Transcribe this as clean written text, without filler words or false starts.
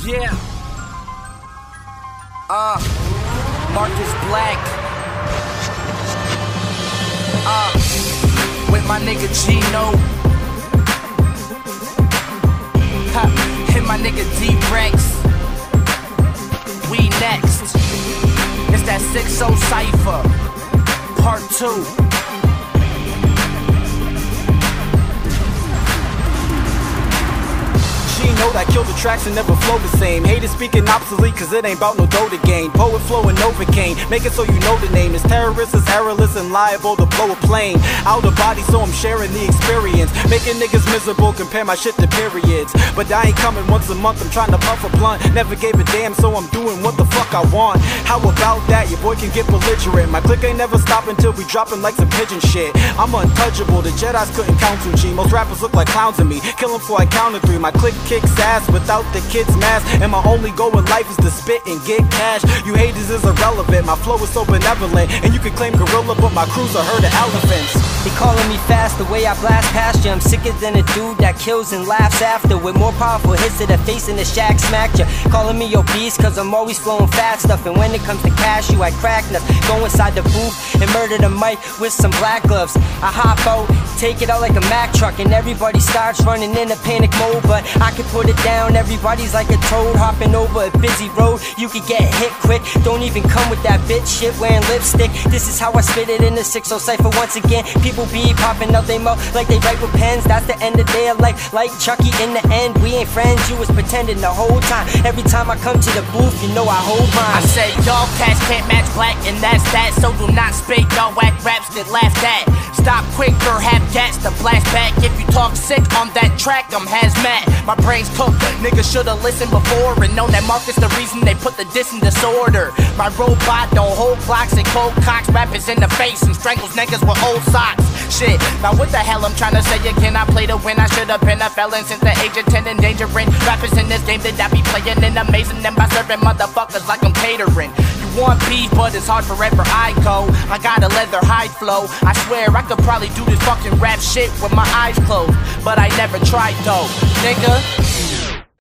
Yeah. Marcus Black. With my nigga Gino. Hit my nigga D-Rex. We next. It's that 6-0 Cypher. Part 2. Know that kill the tracks and never flow the same. Haters speaking obsolete cause it ain't about no dough to gain. Poet flowing Novocaine, make it so you know the name. Is terrorist, is errorless and liable to blow a plane. Out of body so I'm sharing the experience. Making niggas miserable, compare my shit to periods. But I ain't coming once a month, I'm trying to puff a blunt. Never gave a damn so I'm doing what the fuck I want. How about that? Your boy can get belligerent. My clique ain't never stop until we dropping like some pigeon shit. I'm untouchable, the Jedis couldn't count to G. Most rappers look like clowns to me. Kill them before I count to 3. My clique kicks ass without the kid's mask, and my only goal in life is to spit and get cash. You haters is irrelevant, my flow is so benevolent, and you can claim gorilla, but my crew's a herd of elephants. They calling me fast, the way I blast past you. I'm sicker than a dude that kills and laughs after, with more powerful hits to the face and the shack smacked you. Calling me obese cause I'm always flowing fat stuff, and when it comes to cash you I crack nuts. Go inside the booth and murder the mic with some black gloves. I hop out, take it out like a Mack truck, and everybody starts running in a panic mode, but I can put it down. Everybody's like a toad hopping over a busy road. You can get hit quick, don't even come with that bitch shit wearing lipstick. This is how I spit it in the 6-0 Cypher once again. People be popping out they mouth like they write with pens. That's the end of their life, like Chucky in the end. We ain't friends, you was pretending the whole time. Every time I come to the booth, you know I hold mine. I say y'all cats can't match Black, and that's that. So do not spit y'all whack raps that laughed at. Stop quick or have gats to blast back. If you talk sick on that track, I'm hazmat. My brain's cooked, niggas should've listened before and known that Marcus the reason they put the diss in disorder. My robot don't hold clocks and cold cocks rappers in the face and strangles niggas with old socks. Shit, now what the hell I'm trying to say again? I play to win, I should've been a felon since the age of 10, endangering rappers in this game that I be playing and amazing them by serving motherfuckers like I'm catering. You want beef, but it's hard forever I go. I got a leather hide flow, I swear I could probably do this fucking rap shit with my eyes closed, but I never tried though, nigga.